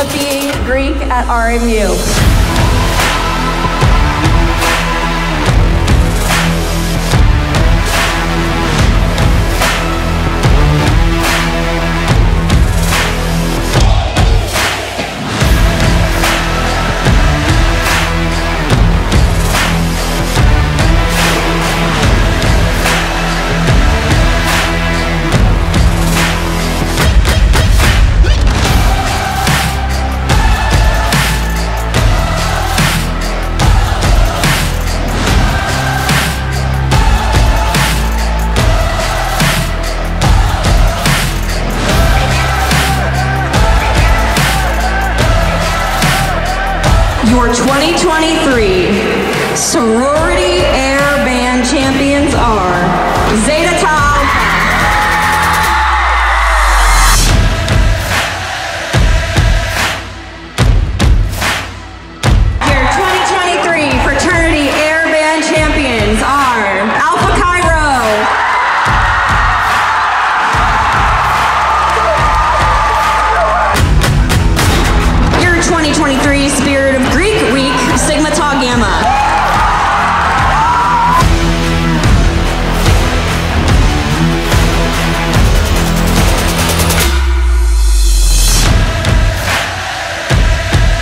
of being Greek at RMU. Your 2023 Sorority AirBand champions are Zeta Tau. Your 2023 Fraternity AirBand champions are Alpha Cairo. Your 2023 Spirit of Greek Week, Sigma Tau Gamma.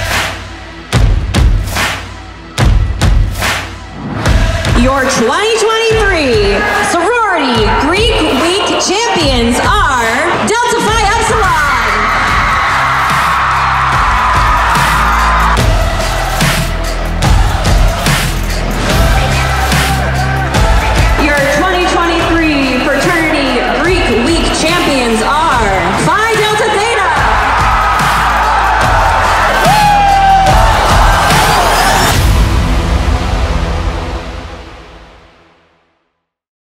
Your 2023